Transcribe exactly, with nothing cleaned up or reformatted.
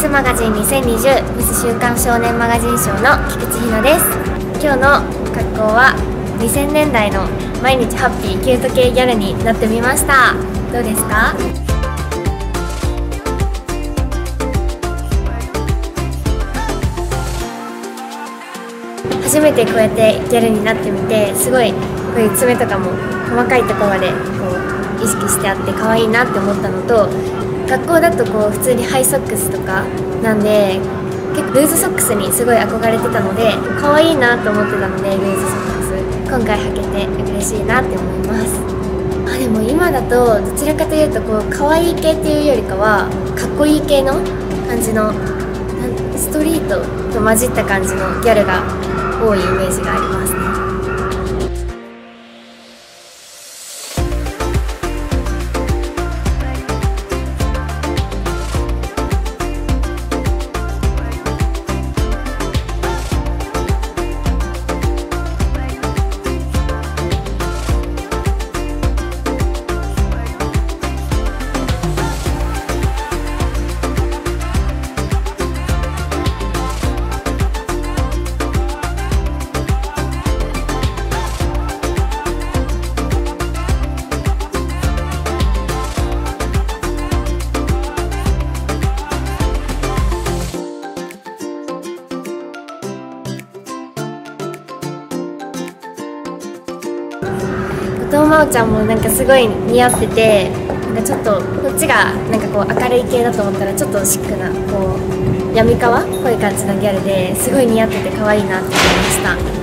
スマガジンにせんにじゅうミス週刊少年マガジン賞の菊地姫奈です。今日の格好はにせんねんだいの毎日ハッピーキュート系ギャルになってみました。どうですか？初めてこうやってギャルになってみて、すごいこういう爪とかも細かいところまでこう意識してあって可愛いなって思ったのと、学校だとこう普通にハイソックスとかなんで結構ルーズソックスにすごい憧れてたので可愛いなと思ってたので、ルーズソックス今回履けて嬉しいなって思います。あでも今だとどちらかというとこう可愛い系っていうよりかはかっこいい系の感じのストリートと混じった感じのギャルが多いイメージがありますね。後藤真央ちゃんもなんかすごい似合ってて、なんかちょっとこっちがなんかこう明るい系だと思ったらちょっとシックなこう闇川っぽい感じのギャルですごい似合ってて可愛いなって思いました。